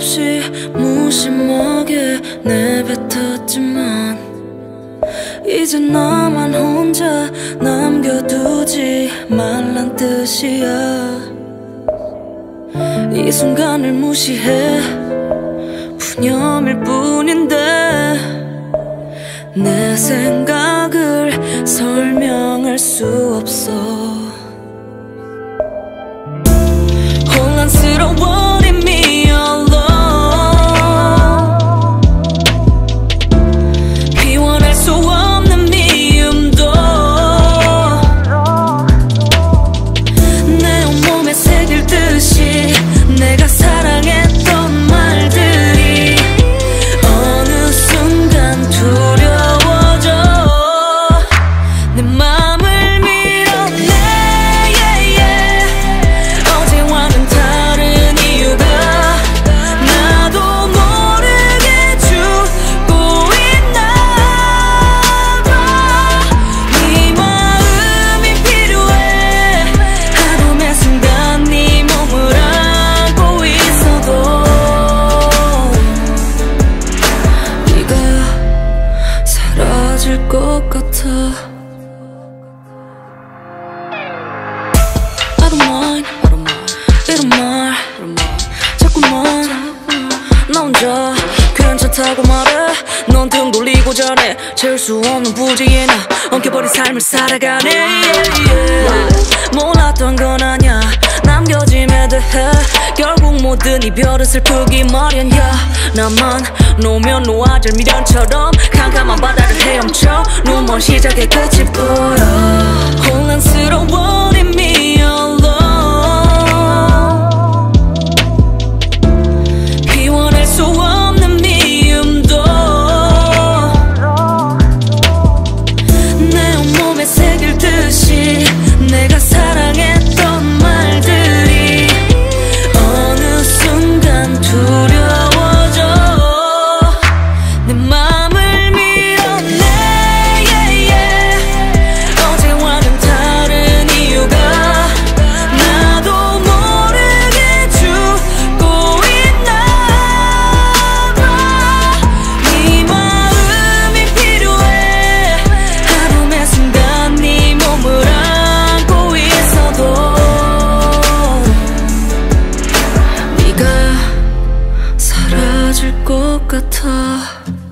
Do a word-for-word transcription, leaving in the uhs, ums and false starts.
없이 무심하게 내뱉었지만 이제 나만 혼자 남겨두지 말란 뜻이야. 이 순간을 무시해 푸념일 뿐인데 내 생각을 설명할 수 없어. 혼란스러워 leave me alone. 피원할 수 없는 미움도 내 온몸에 새길 듯이 내가 사랑했던 말들이 어느 순간 두려워져. 내 맘을 밀어내 yeah, yeah. 어제와는 다른 이유가 나도 모르게 죽고 있나 봐. 네 마음이 필요해. 하루 매 순간 네 몸을 안고 있어도 네가 사라질 것 같아. I don't mind, I don't mind. 이런 말 자꾸만 나 혼자 괜찮다고 말해. 넌 등 돌리고 잘해. 채울 수 없는 부지에 나 엉켜버린 삶을 살아가네 yeah, yeah. 몰랐던 건 아냐 남겨짐에 대해. 결국 모든 이별은 슬프기 마련이야. 나만 놓으면 놓아질 미련처럼 캄캄한 바다를 헤엄쳐 눈먼 시작의 끝이 보여. 혼란스러워 leave me alone. 피원할 수 없는 미움도 내 온몸에 새길 듯이 내가 사랑했던 말들이 어느 순간 두려워져. 내 맘을 밀어내 yeah, yeah. 어제와는 다른 이유가 나도 모르게 죽고 있나 봐. 네 마음이 필요해. 하루 매 순간 네 몸을 안고 있어도 네가 사라질 것 같아.